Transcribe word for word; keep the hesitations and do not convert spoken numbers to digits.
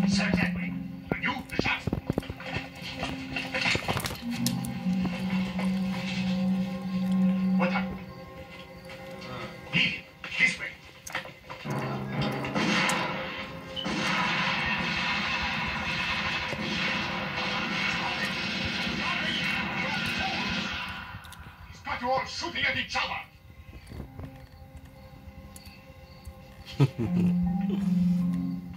Search that way. And you, the shot. What happened? Uh, lead him. This way. He's got you all shooting at each other.